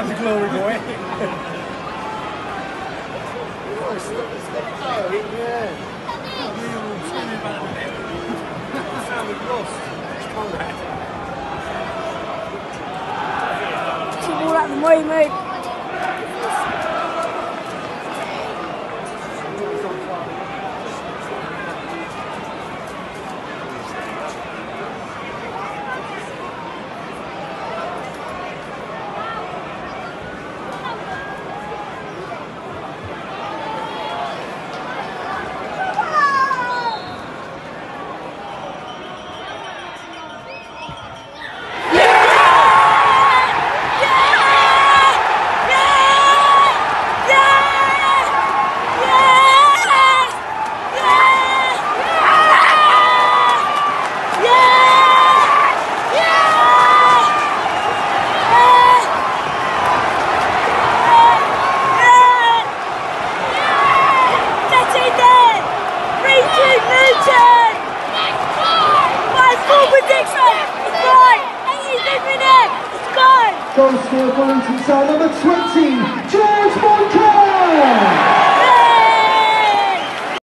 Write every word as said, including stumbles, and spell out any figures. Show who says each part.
Speaker 1: come the glory boy.
Speaker 2: Keep all out of the way, mate. Luton! My full prediction! It's gone! eighty-fifth minute! It's gone!
Speaker 3: Goal scorer for Luton side number twenty, George Moncur!